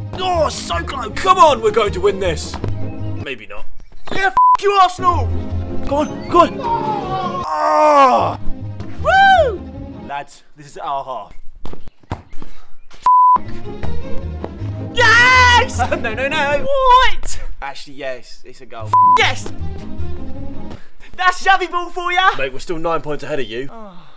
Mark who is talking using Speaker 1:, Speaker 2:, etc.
Speaker 1: Oh, so close. Come on, we're going to win this. Maybe not. Yeah, f you, Arsenal. Go on, go on. Oh. Woo! Lads, this is our half. Yes! No, no, no. What? Actually, yes, it's a goal. Yes! That's XAVI ball for ya! Mate, we're still 9 points ahead of you. Oh.